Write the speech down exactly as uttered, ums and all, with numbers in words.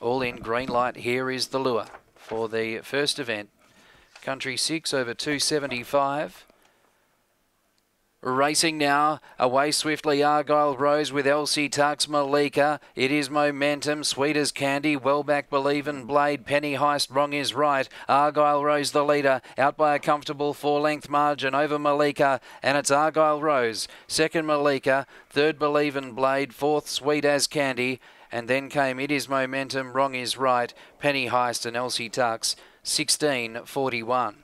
All in green light. Here is the lure for the first event. Country six over two seventy-five. Racing now, away swiftly Argyle Rose with Elsie Tux Malika. It is Momentum, Sweet as Candy, Well Back Believin' Blade, Penny Heist, Wrong is Right. Argyle Rose the leader, out by a comfortable four-length margin over Malika, and it's Argyle Rose. Second Malika, third Believin' Blade, fourth Sweet as Candy, and then came It is Momentum, Wrong is Right, Penny Heist and Elsie Tux, sixteen forty-one.